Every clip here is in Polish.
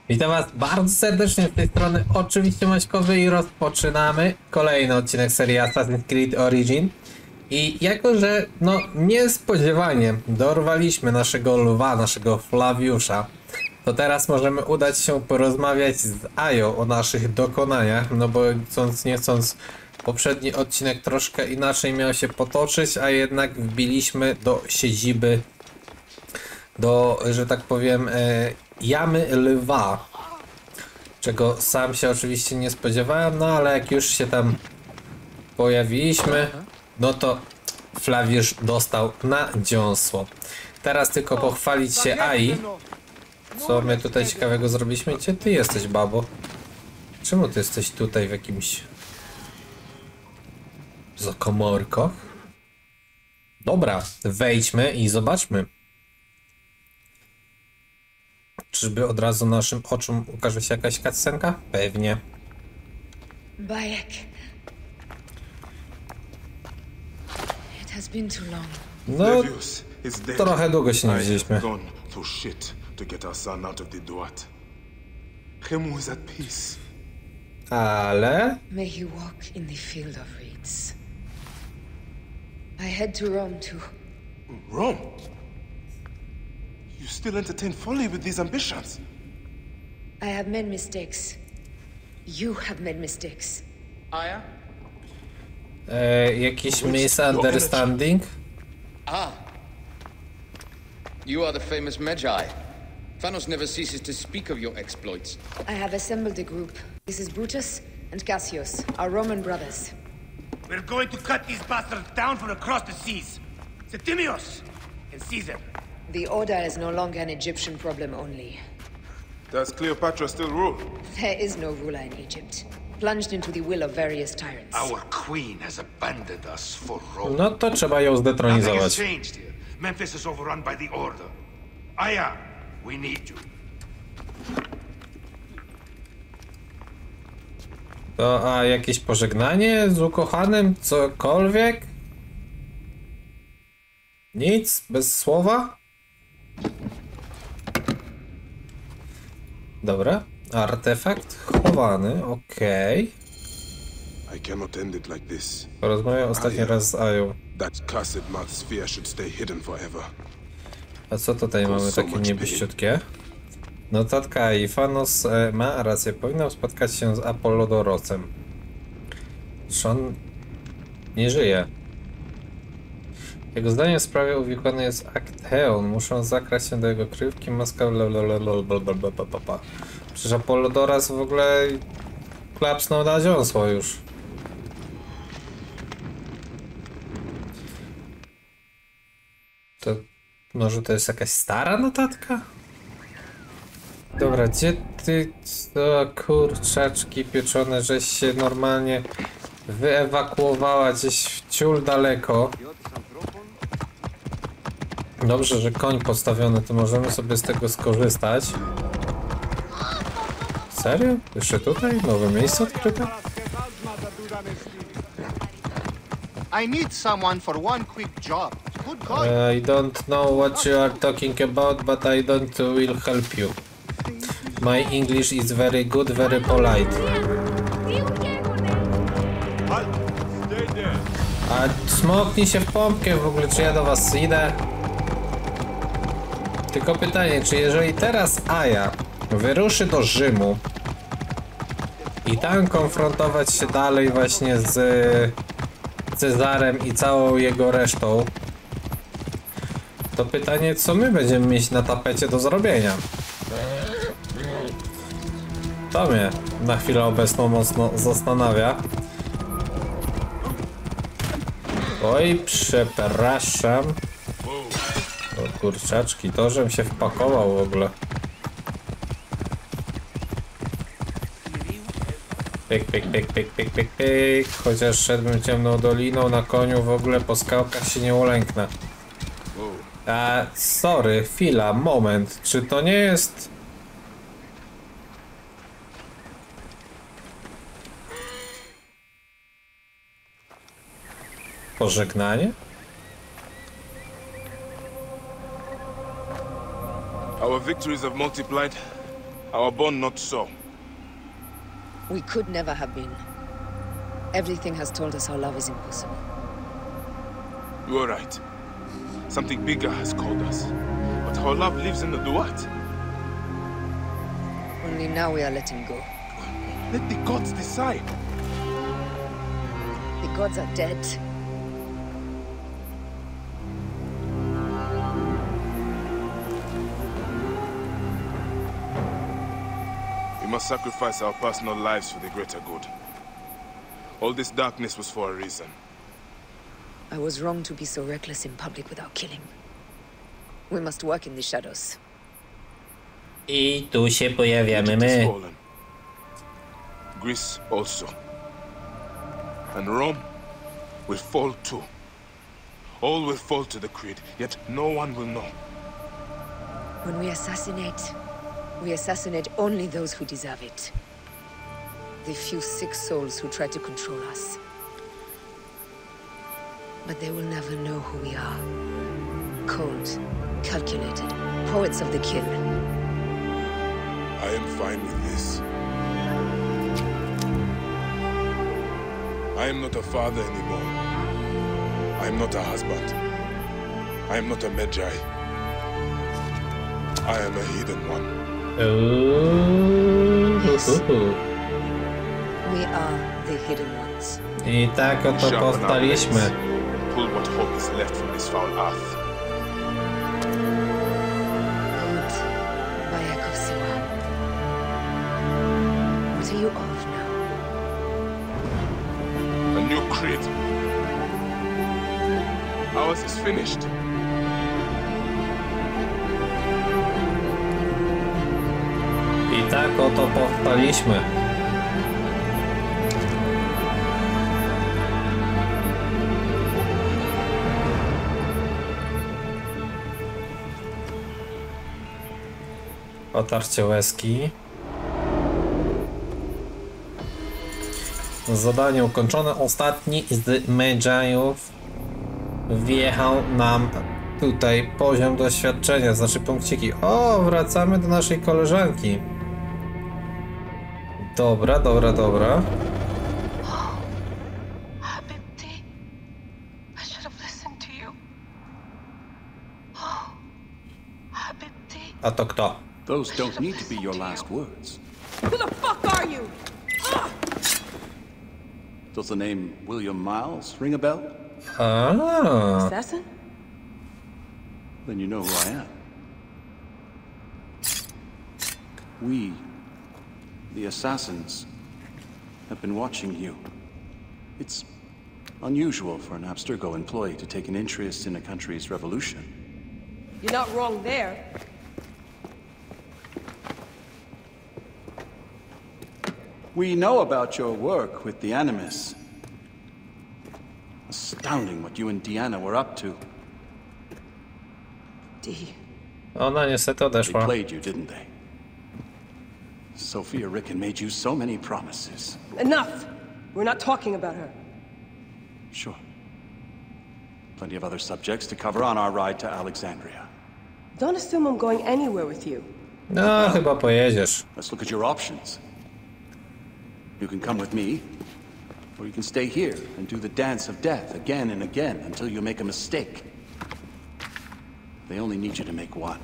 Witam was bardzo serdecznie z tej strony, oczywiście Maćkowy, i rozpoczynamy kolejny odcinek serii Assassin's Creed Origin. I jako, że no niespodziewanie dorwaliśmy naszego lwa, naszego Flaviusza, to teraz możemy udać się porozmawiać z Ają o naszych dokonaniach, no bo chcąc nie chcąc poprzedni odcinek troszkę inaczej miał się potoczyć, a jednak wbiliśmy do siedziby, do, że tak powiem, jamy lwa, czego sam się oczywiście nie spodziewałem, no ale jak już się tam pojawiliśmy, no to Flaviusz dostał na dziąsło. Teraz tylko pochwalić się Ai. Co my tutaj ciekawego zrobiliśmy? Gdzie ty jesteś, babo? Czemu ty jesteś tutaj w jakimś zakomorkach? Dobra, wejdźmy i zobaczmy. Czyżby od razu naszym oczom ukaże się jakaś cutscenka? Pewnie. Bayek. It has been too long. No, trochę długo się nie widzieliśmy. Ale... May he walk in the field of reeds. I head to Rome to... Rome? You still entertain folly with these ambitions? I have made mistakes. You have made mistakes. Aya? Jakiś misunderstanding? Ah. You are the famous Magi. Thanos never ceases to speak of your exploits. I have assembled a group. This is Brutus and Cassius, our Roman brothers. We're going to cut these bastards down from across the seas. Septimius and Caesar. The Order is no longer an Egyptian problem only. Does Cleopatra still rule? There is no ruler in Egypt, plunged into the will of various tyrants. Our queen has abandoned us for Rome. No to trzeba ją Nothing has zdetronizować. changed here. Memphis is overrun by the Order. Aya, we need you. To, a jakieś pożegnanie z ukochanym? Cokolwiek? Nic? Bez słowa? Dobra. Artefakt chowany, okej. I cannot end it like this. Porozmawiam ostatni raz z Ają. That cursed Mouth Sphere should stay hidden forever. A co tutaj mamy takie niebieściutkie? Notatka i Thanos ma rację. Powinnam spotkać się z Apollodorosem. Czy on nie żyje? Jego zdaniem w sprawie uwikłany jest Acteon. Muszą zakraść się do jego krywki. Maska blablabla. Przecież Apollodoros w ogóle klapsnął na dziąsło już. To może to jest jakaś stara notatka? Dobra, gdzie ty, o kurczaczki pieczone, żeś się normalnie wyewakuowała gdzieś w ciul daleko. Dobrze, że koń postawiony, to możemy sobie z tego skorzystać. Serio? Jeszcze tutaj? Nowe miejsce odkryte? I need someone for one quick job. Good call. I don't know what you are talking about, but I don't will help you. My English is very good, very polite. A smoknij się w pompkę w ogóle, czy ja do was idę? Tylko pytanie, czy jeżeli teraz Aja wyruszy do Rzymu i tam konfrontować się dalej właśnie z Cezarem i całą jego resztą, to pytanie, co my będziemy mieć na tapecie do zrobienia? To mnie na chwilę obecną mocno zastanawia. Oj, przepraszam. O kurczaczki, to żem się wpakował w ogóle. Pyk, pyk, pyk, pyk, pyk, pyk, pyk. Chociaż szedłbym ciemną doliną na koniu, w ogóle po skałkach się nie ulęknę. Sorry, chwila, moment. Czy to nie jest... pożegnanie? Our victories have multiplied. Our bond not so. We could never have been. Everything has told us our love is impossible. You are right. Something bigger has called us. But our love lives in the Duat. Only now we are letting go. Let the gods decide. The gods are dead. We must sacrifice our personal lives for the greater good. All this darkness was for a reason. I was wrong to be so reckless in public without killing. We must work in the shadows. I tu się pojawiamy Egypt is my. fallen. Greece also. And Rome will fall too. All will fall to the creed, yet no one will know. When we assassinate only those who deserve it. The few sick souls who try to control us. But they will never know who we are. Cold, calculated, poets of the kill. I am fine with this. I am not a father anymore. I am not a husband. I am not a Magi. I am a hidden one. We are the hidden ones. I tak oto Sharpen our powstaliśmy. blades and pull what hope is left from this foul earth. Old Bayek of Siwa. What are you of now? A new creed. Ours is finished. I tak oto powstaliśmy. Otarcie łezki. Zadanie ukończone. Ostatni z Magiów wjechał nam tutaj poziom doświadczenia, znaczy punkciki. O, wracamy do naszej koleżanki. Dobra, dobra, dobra. Habibti, I should have listened to you. Oh, Habibti. A to kto? Those don't need to be your last words. Who the fuck are you? Does the name William Miles ring a bell? A, Assassin? Then you know who I am. We, the assassins, have been watching you. It's unusual for an Abstergo employee to take an interest in a country's revolution. You're not wrong there. We know about your work with the Animus. Astounding what you and Deanna were up to. D. ona niestety They odeszła. played you, didn't they? Sophia Ricken made you so many promises. Enough! We're not talking about her. Sure. Plenty of other subjects to cover on our ride to Alexandria. Don't assume I'm going anywhere with you. No, chyba pojedziesz. Let's look at your options. You can come with me, or you can stay here and do the dance of death again and again until you make a mistake. They only need you to make one.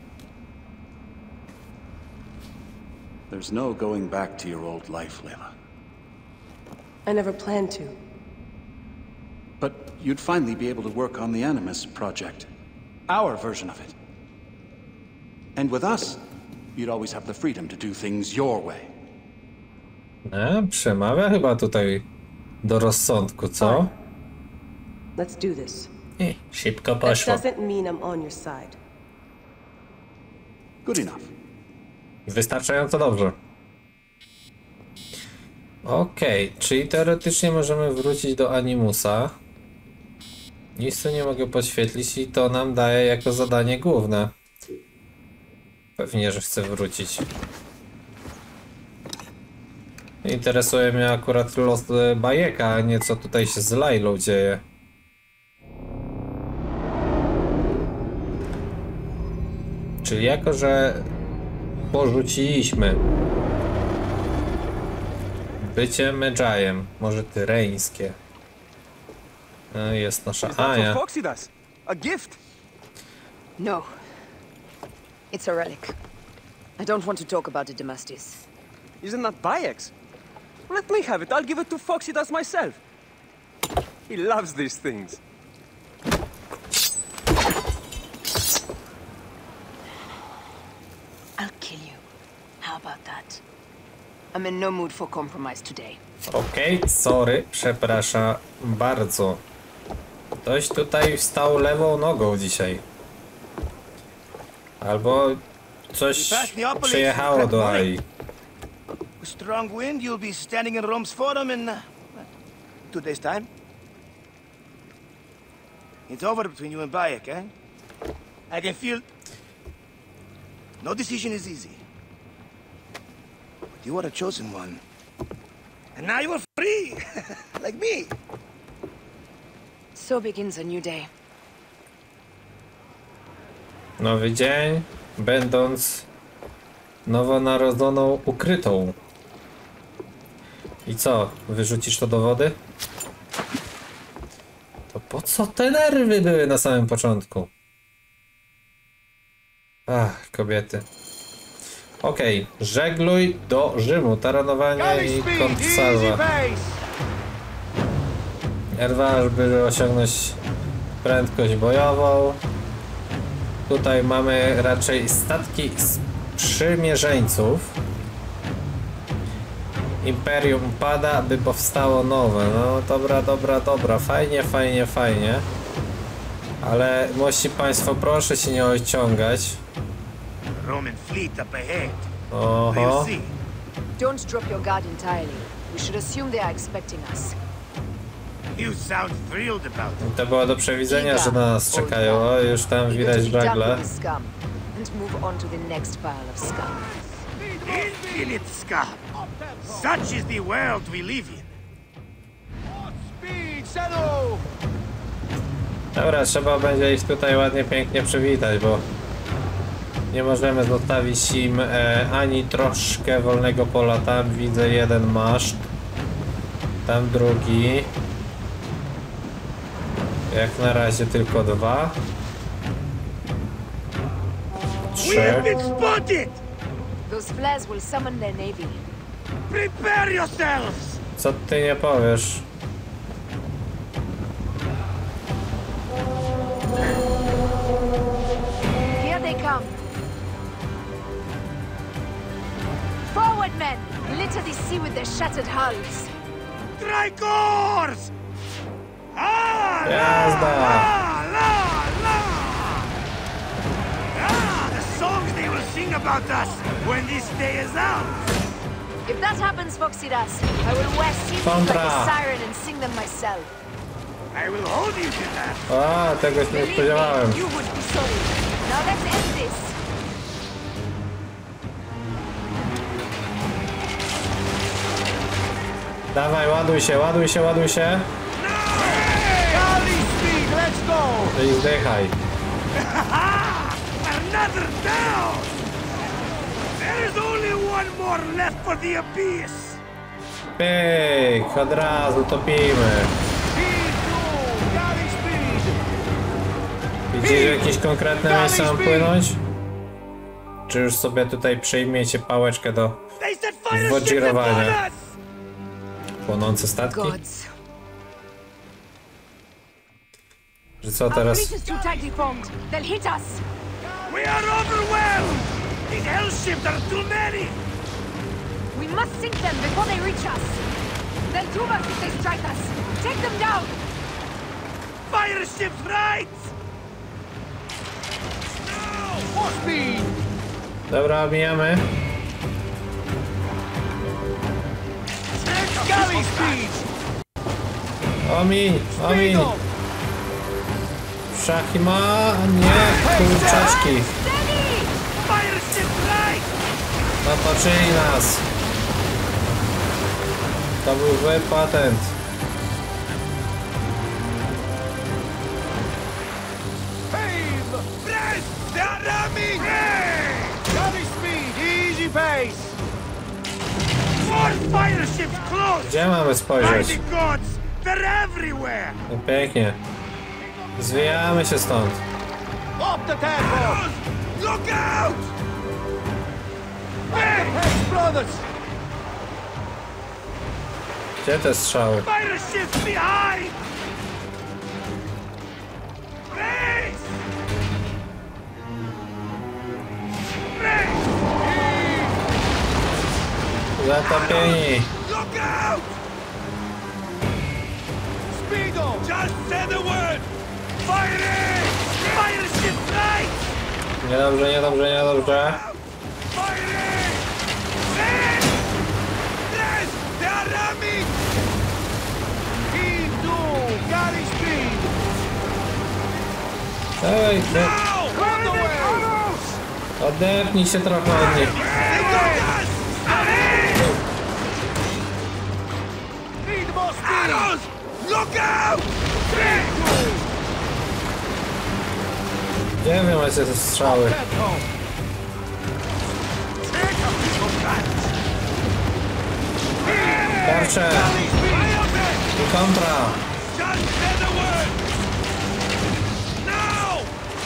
There's no going back to your old life, Layla. I never planned to. But you'd finally be able to work on the Animus project. Our version of it. And with us, you'd always have the freedom to do things your way. Przemawia chyba tutaj do rozsądku, co? Let's do this. I szybko That poszło. doesn't mean I'm on your side. Good enough. Wystarczająco dobrze. Okej, czyli teoretycznie możemy wrócić do Animusa. Nic tu nie mogę podświetlić i to nam daje jako zadanie główne. Pewnie, że chcę wrócić. Interesuje mnie akurat los Bajeka, a nie co tutaj się z Lailą dzieje. Czyli jako, że porzuciliśmy. Bycie Medjajem, może tyreńskie. Jest nasza Ania. Phoxidas, a gift. No. It's a relic. I don't want to talk about it, Damastis. Isn't that Bayek's? Let me have it. I'll give it to Phoxidas myself. He loves these things. I'll kill you. How about that? I'm in no mood for compromise today. Okej, sorry, przepraszam bardzo. Ktoś tutaj wstał lewą nogą dzisiaj. Albo coś przyjechało do Ai. With strong wind, you'll be standing in Rome's forum in 2 days' time. It's over between you and Bayek, eh? I can feel. No decision is easy. But you are a chosen one. And now you are free, like me. So begins a new day. Nowy dzień, będąc nowonarodzoną ukrytą. I co? Wyrzucisz to do wody? To po co te nerwy były na samym początku? Ach, kobiety. Okej, żegluj do Rzymu, taranowanie i kontrsalwa. R2, żeby osiągnąć prędkość bojową. Tutaj mamy raczej statki sprzymierzeńców. Imperium pada, by powstało nowe. No dobra. Fajnie. Ale mości państwo, proszę się nie ociągać. Roman fleet up ahead. Oho. You'll see. Don't drop your guard entirely. We should assume they are expecting us. You sound thrilled about it. To było do przewidzenia, że na nas czekają. O, już tam widać żagle. And move on to the next pile of scum. Infinite scum. Such is the world we live in. Dobra, trzeba będzie ich tutaj ładnie, pięknie przywitać, bo nie możemy zostawić im ani troszkę wolnego pola. Tam widzę jeden maszt, tam drugi. Jak na razie tylko 2. 3. We have been spotted! Those flares will summon their navy. Prepare yourselves! Co ty nie powiesz? Here they come. Forward, men! Litter the sea with their shattered hulls. Tricors! Ah! Jazda! The songs they will sing about us when this day is out. If that happens, Phoxidas, I will wear seaweed like Contra. a siren and sing them myself. I will hold you to that. A, tego się nie Believe spodziewałem. me, you would be sorry. Now let's end this. Dawaj, ładuj się. I zdychaj. Another down! There is only one more left for the abyss! Pyk, od razu topimy. Widzicie jakieś konkretne miejsce mam płynąć? Czy już sobie tutaj przejmiecie pałeczkę do They set fire ships upon wodzirowania? us! Płonące statki? Gods. Że co Our teraz? fleet is too tightly formed. They'll hit us. We are overwhelmed! These hell ships are too many! We must sink them before they reach us. They'll doom us if they strike us. Take them down. Fire ships right! Dobra, omijamy. Omiń! Szachy ma, nie, kurczaczki. Fire ships right! Otoczyli nas. To był zły patent. Brest! They are ramming! Hey! Galley speed! base! More fire ships close! Gdzie mamy spojrzeć? By the gods! They're everywhere! No pięknie. Zwijamy się stąd. Up the tempo! Look out! Hey, brothers! Gdzie te strzały? Fire ships behind! Race! Race! Zatopieni. Look out! Speedo! Just say the word! Firing! Fire ships right! Niedobrze, niedobrze, niedobrze. Firing! Race! Race! They are ramming! Speed 2! Galley speed! Ej, ty, Now! Hold the way! odepnij się trochę od nich. Need more speed! Arrows! Look out! Gdzie wy macie te strzały? Tarcze! I kontra! Just say the word! Now!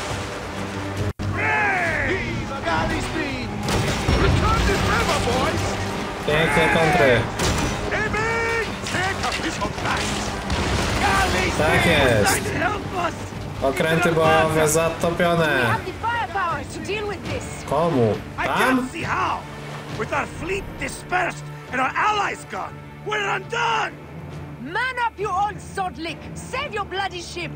Viva Galley speed! Return this river, boys! Piękne kontry! Aiming! Take a piece of that! Galley speed! Tak jest! Try to help us! Okręty bojowe zatopione! The firepower to deal with this. Komu? I Tam? can't see how! With our fleet dispersed and our allies gone, we're undone! Man up, you old sod lick. Save your bloody ship.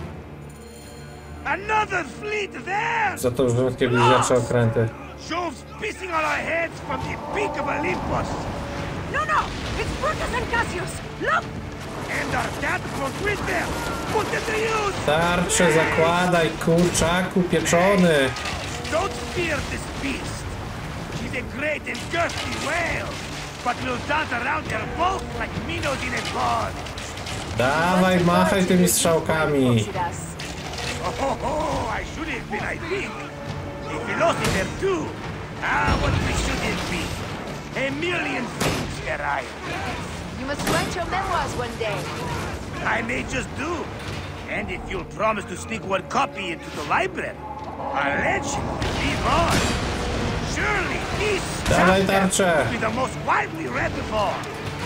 Another fleet there! Za to rzymskie bliźniacze okręty. Jove's pissing on our heads from the peak of Olympus! No, no. It's Brutus and Cassius. Look. And our catapults with them! What did they use? Tarcze zakładaj, kurczaku pieczony! Don't fear this beast! She's a great and girthy whale, but will dance around their bulk like minnows in a pond! Dawaj, machaj tymi strzałkami! Oh, I should have been, I think. If we lost it there too. What we should have been. A million things, Ariel. You must write your memoirs one day. I may just do. And if you'll promise to sneak one copy into the library, our legend will live on. Surely this Dawaj chapter tarczę! will be the most widely read of all.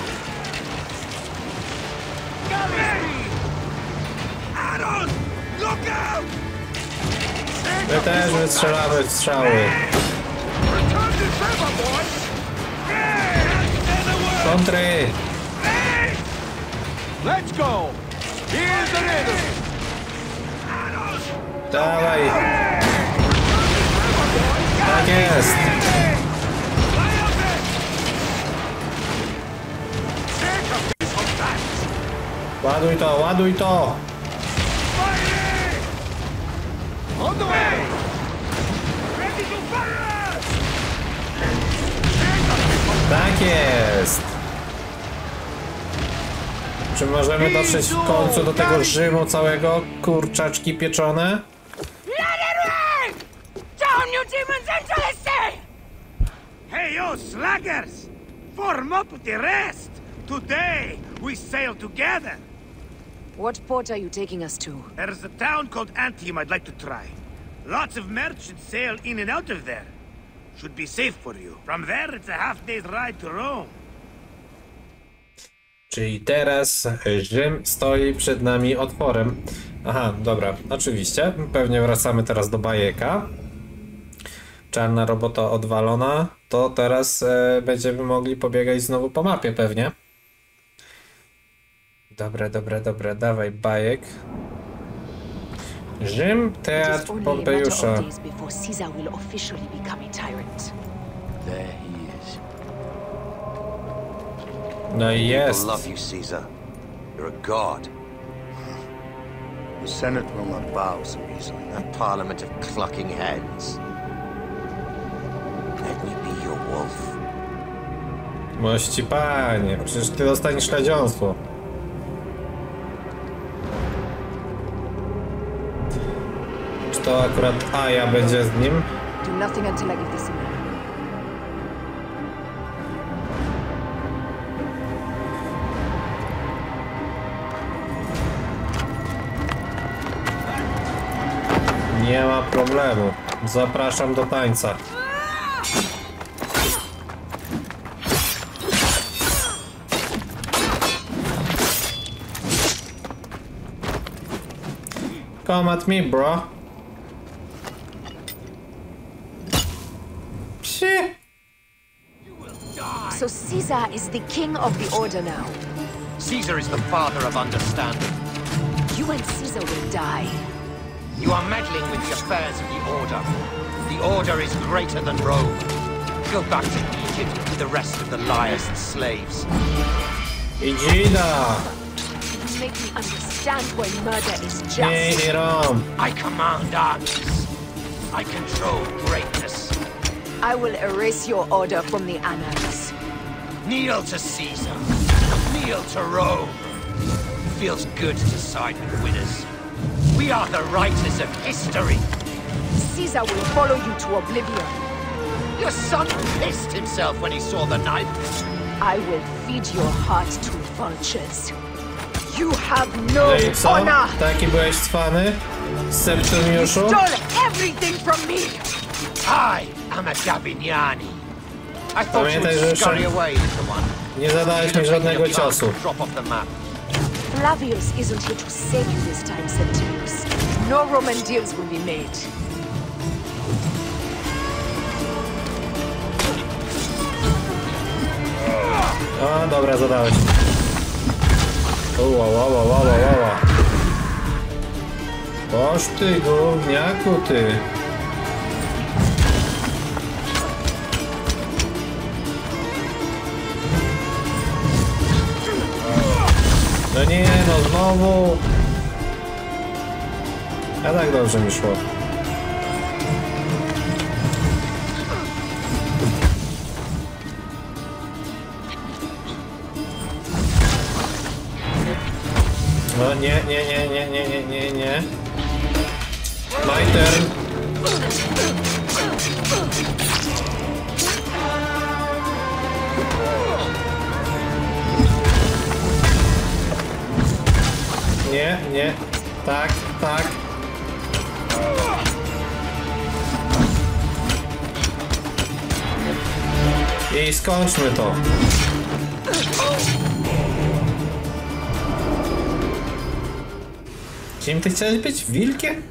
Arrows! Look out! My też wystrzelamy strzały. Return this river, boys! Kontry! Let's go! Here's the rhythm! Dawaj! Tak jest! Ładuj to, ładuj to! On the way! Ready to fire! Tak jest! Czy możemy dotrzeć w końcu do tego Rzymu całego? Kurczaczki pieczone? Down, you demons and jealousy! Hey, you slackers! Form up with the rest! Today, we sail together! What port are you taking us to? There's a town called Antium I'd like to try. Lots of merchants sail in and out of there. Should be safe for you. From there, it's a half-day's ride to Rome. Czyli teraz Rzym stoi przed nami otworem. Aha, dobra, oczywiście. Pewnie wracamy teraz do bajeka. Czarna robota odwalona. To teraz będziemy mogli pobiegać znowu po mapie pewnie. Dobra, dawaj bajek. Rzym, teatr Pompejusza. There he is. No i jest. People love you, Caesar. You're a god. The Senate will not bow so easily. A parliament of clucking hens. Let me be your wolf. Mości panie, przecież ty dostaniesz śledziąstwo. Czy to akurat Aja będzie z nim? Do nothing until I give the signal. Nie ma problemu. Zapraszam do tańca. Come at me, bro. Psie. So Caesar is the king of the Order now. Caesar is the father of understanding. You and Caesar will die. You are meddling with the affairs of the Order. The Order is greater than Rome. Go back to Egypt with the rest of the liars and slaves. Igida! Make me understand why murder is just. Nie, Rome. I command armies. I control greatness. I will erase your order from the annals. Kneel to Caesar. Kneel to Rome. Feels good to side with winners. We are the writers of history. Caesar will follow you to oblivion. Your son pissed himself when he saw the knife. I will feed your heart to vultures. You have no No i co? honor. Taki byłeś cwany? Septymiuszu? Stole everything from me. I am a Gabiniani. I thought you Pamiętaj, że would jeszcze scurry away, little one. nie zadałeś mi żadnego ciosu. Drop off the map. Flavius isn't here to save you this time, Septimius. No Roman deals will be made. A, dobra, zadałeś. Ła. Boż ty, gówniaku ty. No nie, no znowu. A tak dobrze mi szło. No nie. My turn. Nie. Tak. I skończmy to. Kim ty chciałeś być? Wilkiem?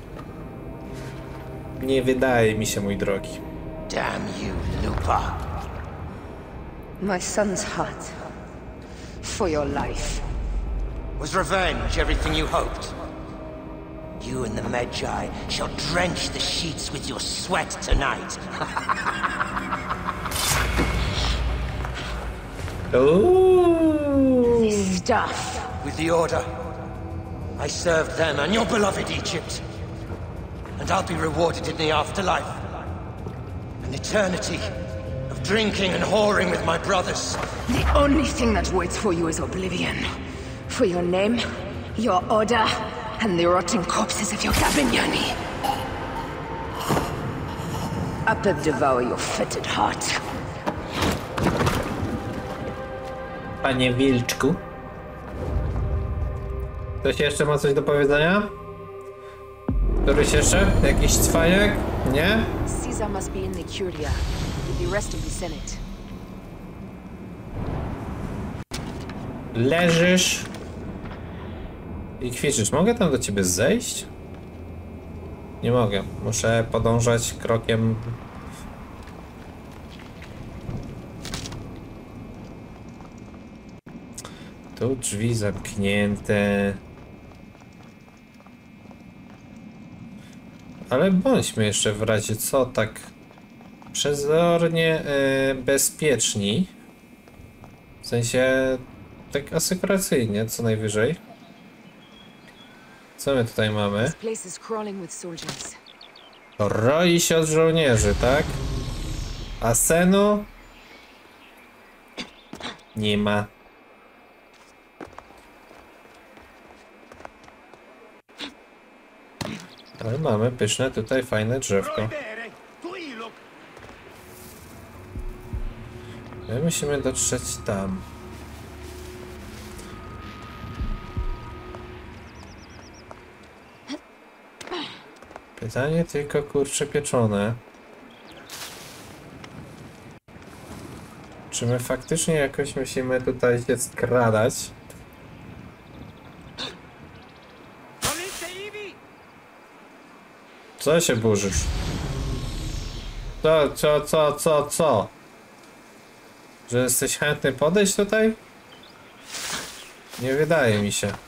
Nie wydaje mi się, mój drogi. Damn you, Lupa. My son's heart. For your life. Was revenge everything you hoped? You and the Magi shall drench the sheets with your sweat tonight. Ooh. This stuff. With the Order, I served them and your beloved Egypt. And I'll be rewarded in the afterlife. An eternity of drinking and whoring with my brothers. The only thing that waits for you is oblivion. For your name, your order, and the rotting corpses of your Gabiniani. Up and devour your fetid heart. Panie Wilczku. Ktoś jeszcze ma coś do powiedzenia? Któryś jeszcze? Jakiś cwaniak? Nie? Caesar must be in the Curia, with the rest of the Senate. Leżysz i kwiczysz. Mogę tam do ciebie zejść? Nie mogę. Muszę podążać krokiem. Tu drzwi zamknięte. Ale bądźmy jeszcze w razie co tak przezornie bezpieczni. W sensie tak asekuracyjnie, co najwyżej. Co my tutaj mamy? This place is crawling with soldiers. Roi się od żołnierzy, tak? A senu? Nie ma. Ale mamy pyszne tutaj fajne drzewko. My musimy dotrzeć tam. Pytanie tylko, kurczę, pieczone. Czy my faktycznie jakoś musimy tutaj się skradać? Co się burzysz? Co? Że jesteś chętny podejść tutaj? Nie wydaje mi się.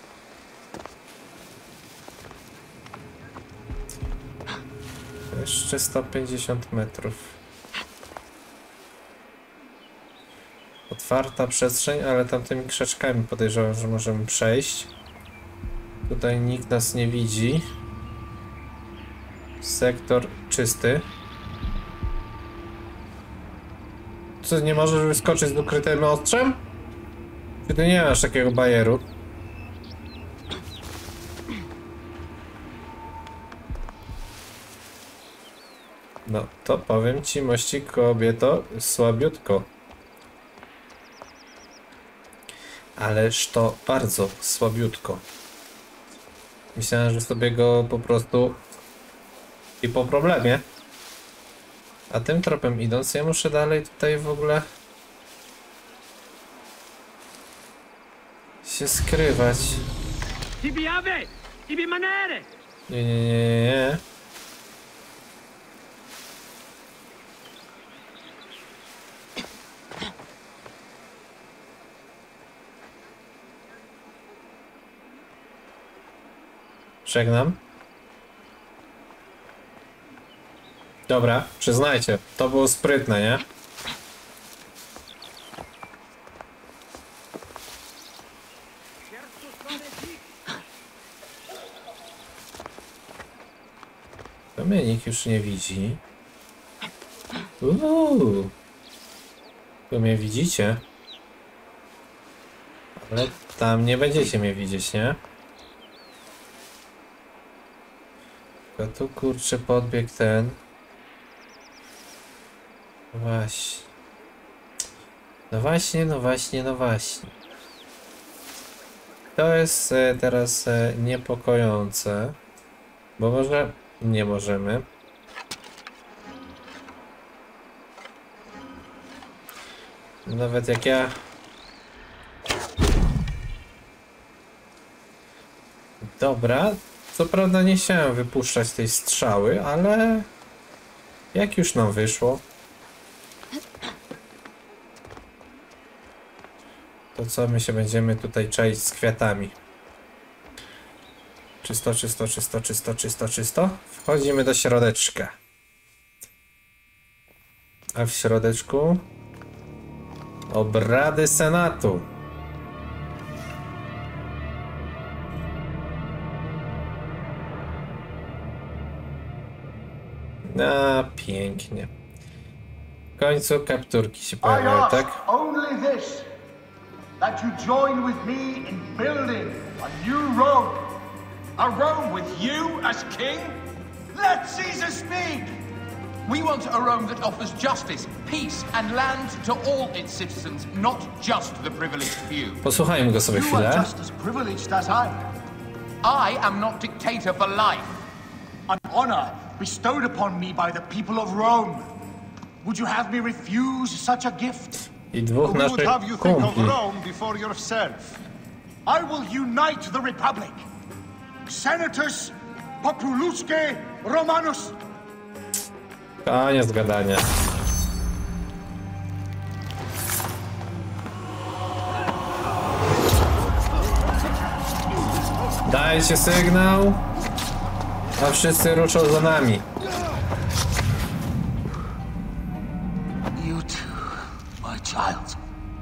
Jeszcze 150 metrów. Otwarta przestrzeń, ale tamtymi krzaczkami podejrzewam, że możemy przejść. Tutaj nikt nas nie widzi. Sektor czysty. Co, nie możesz wyskoczyć z ukrytym ostrzem? Czy ty nie masz takiego bajeru? No, to powiem ci, mości kobieto, słabiutko. Ależ to bardzo słabiutko. Myślałem, że sobie go po prostu i po problemie. A tym tropem idąc, ja muszę dalej tutaj w ogóle się skrywać. Nie. Żegnam. Dobra, przyznajcie, to było sprytne, nie? To mnie nikt już nie widzi. Tu mnie widzicie. Ale tam nie będziecie mnie widzieć, nie? Tylko tu kurczę podbiegł ten. Właśnie. No właśnie. To jest teraz niepokojące. Bo może nie możemy. Nawet jak ja... Dobra. Co prawda nie chciałem wypuszczać tej strzały, ale... Jak już nam wyszło... To co, my się będziemy tutaj czaić z kwiatami. Czysto. Wchodzimy do środeczka. A w środeczku... Obrady Senatu. A, pięknie. W końcu kapturki się pojawiają, tak? That you join with me in building a new Rome. A Rome with you as king? Let Caesar speak! We want a Rome that offers justice, peace and land to all its citizens, not just the privileged few. Posłuchajmy go sobie chwilę. You are just as privileged as I. I am not dictator for life. An honor bestowed upon me by the people of Rome. Would you have me refuse such a gift? I dwóch naszych kumpli. I will unite the Republic. Senatus Populusque Romanus. Koniec gadania. Dajcie sygnał, a wszyscy ruszą za nami. You too, my child.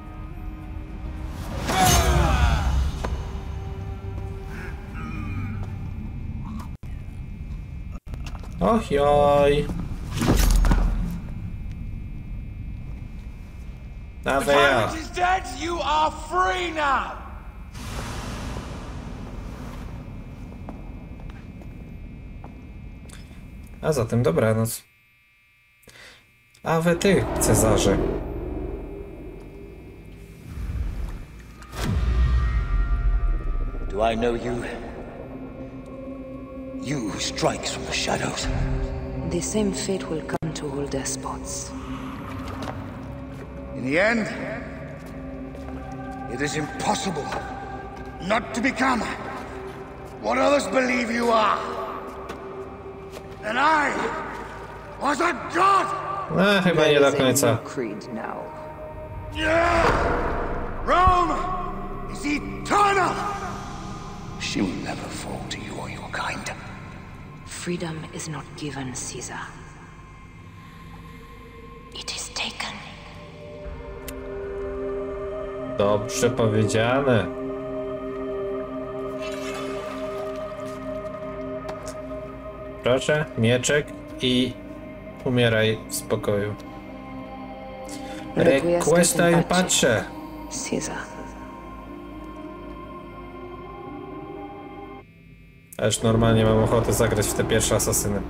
Och joj. Nawet ja. is dead. You are free now. A zatem dobranoc. A wy ty, Cezarze. Do I know you? You who strikes from the shadows. The same fate will come to all despots. In the end, it is impossible not to become what others believe you are. And I was a god! No, chyba nie do końca. Creed now. Rome is eternal! She will never fall to you or your kind. Freedom is not given, Caesar. It is taken. Dobrze powiedziane. Proszę, mieczek i umieraj w spokoju. Requesta in pace. Caesar. Aż normalnie mam ochotę zagrać w te pierwsze asasyny.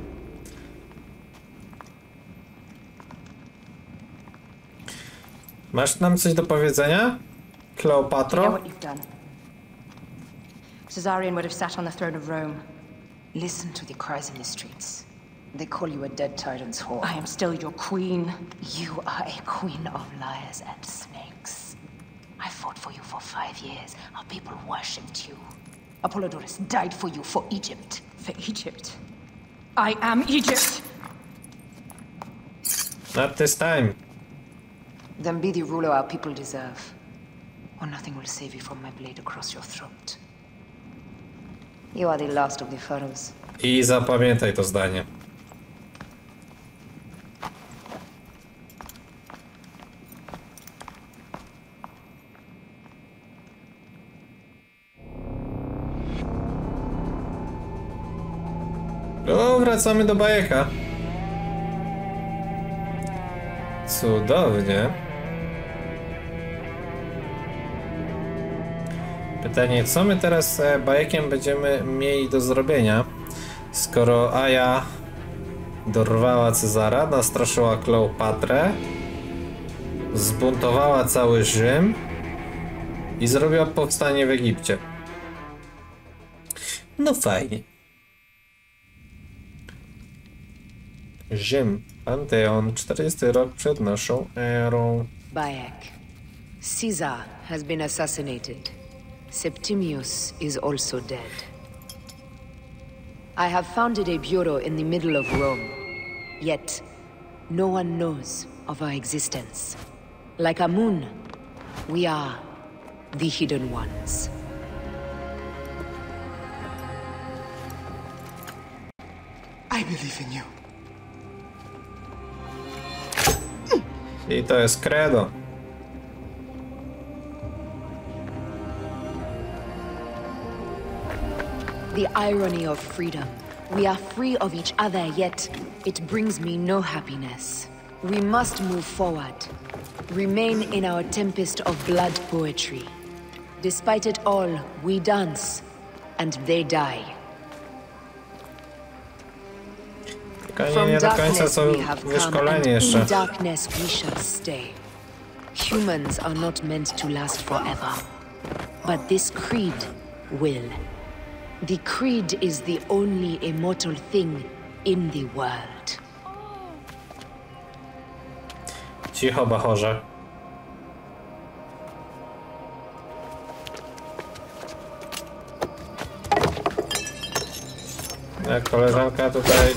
Masz nam coś do powiedzenia, Kleopatro? You know what you've done. Caesarion would have sat on the throne of Rome. Listen to the cries in the streets. They call you a dead tyrant's whore. I am still your queen. You are a queen of liars and snakes. I fought for you for 5 years. Our people worshipped you. Apollodorus died for you, for Egypt. For Egypt. I am Egypt! Not this time. Then be the ruler our people deserve. Or nothing will save you from my blade across your throat. You are the last of the pharaohs. I zapamiętaj to zdanie. O, wracamy do bajeka. Cudownie. Pytanie, co my teraz bajekiem będziemy mieli do zrobienia, skoro Aja dorwała Cezara, nastraszyła Kleopatrę, zbuntowała cały Rzym i zrobiła powstanie w Egipcie. No fajnie. Rzym, Panteon, 40 rok przed naszą erą. Bayek. Caesar has been assassinated. Septimius is also dead. I have founded a bureau in the middle of Rome. Yet, no one knows of our existence. Like Amun, we are the hidden ones. I believe in you. I to jest credo. The irony of freedom. We are free of each other, yet it brings me no happiness. We must move forward. Remain in our tempest of blood poetry. Despite it all, we dance, and they die. Nie do końca są wyszkoleni jeszcze. In darkness we shall stay. Humans are not meant to last forever. But this creed will. The creed is the only immortal thing in the world. Cicho, bachorze. Jak koleżanka tutaj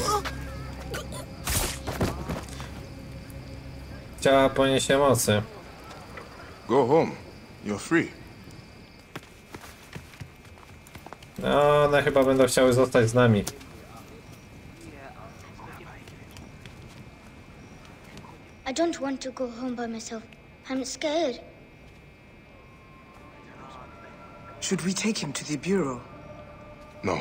chciała ponieść emocje. Go home. You're free. No, one chyba będą chciały zostać z nami. I don't want to go home by myself. I'm scared. Should we take him to the bureau? No.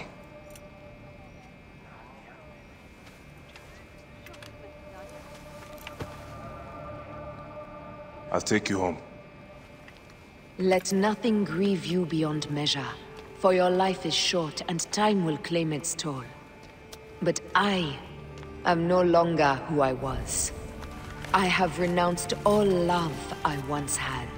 I'll take you home. Let nothing grieve you beyond measure, for your life is short and time will claim its toll. But I am no longer who I was. I have renounced all love I once had.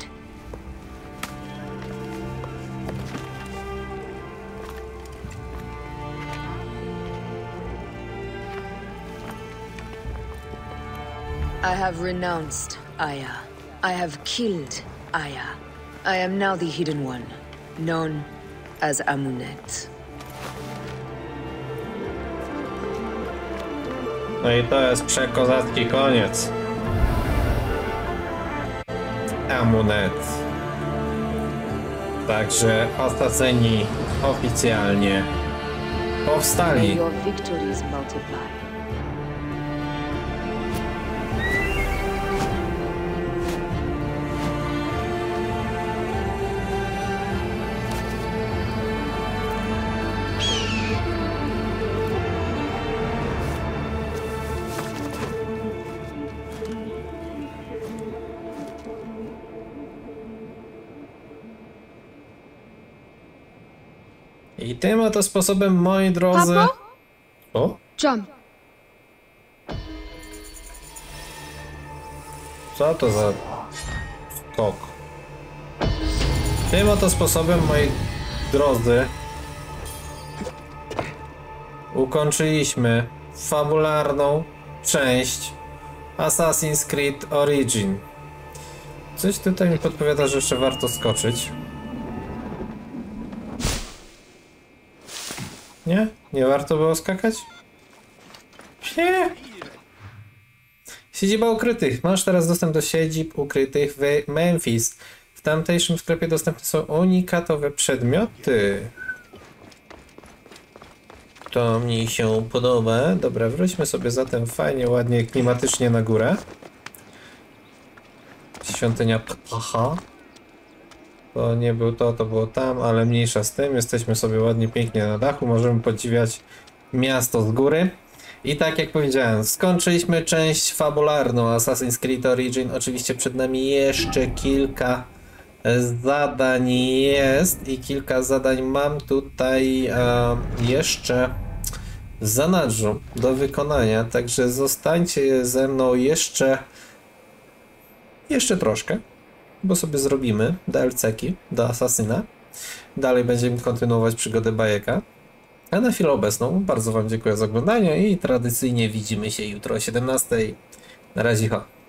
I have renounced Aya. I have killed Aya. I am now the Hidden One, known as Amunet. No i to jest przekozacki koniec. Amunet. Także asasyni oficjalnie powstali. May your victories multiply. I tym oto sposobem, moi drodzy... Papo? O? Jump. Co to za skok? Tym oto sposobem, moi drodzy, ukończyliśmy fabularną część Assassin's Creed Origin. Coś tutaj mi podpowiada, że jeszcze warto skoczyć. Nie? Nie warto było skakać? Nie. Siedziba ukrytych. Masz teraz dostęp do siedzib ukrytych w Memphis. W tamtejszym sklepie dostępne są unikatowe przedmioty. To mi się podoba. Dobra, wróćmy sobie zatem fajnie, ładnie, klimatycznie na górę. Świątynia Ptacha. To nie był to było tam, ale mniejsza z tym. Jesteśmy sobie ładnie, pięknie na dachu. Możemy podziwiać miasto z góry. I tak jak powiedziałem, skończyliśmy część fabularną Assassin's Creed Origin. Oczywiście przed nami jeszcze kilka zadań jest i kilka zadań mam tutaj jeszcze w zanadrzu do wykonania. Także zostańcie ze mną jeszcze troszkę, bo sobie zrobimy DLC-ki do Asasyna. Dalej będziemy kontynuować przygodę Bayeka. A na chwilę obecną bardzo wam dziękuję za oglądanie i tradycyjnie widzimy się jutro o 17:00. Na razie, ho.